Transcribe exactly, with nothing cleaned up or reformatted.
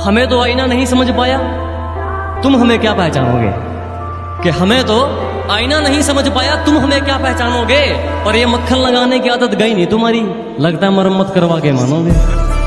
हमें तो आईना नहीं समझ पाया, तुम हमें क्या पहचानोगे। कि हमें तो आईना नहीं समझ पाया, तुम हमें क्या पहचानोगे। पर ये मक्खन लगाने की आदत गई नहीं तुम्हारी, लगता है मरम्मत करवा के मानोगे।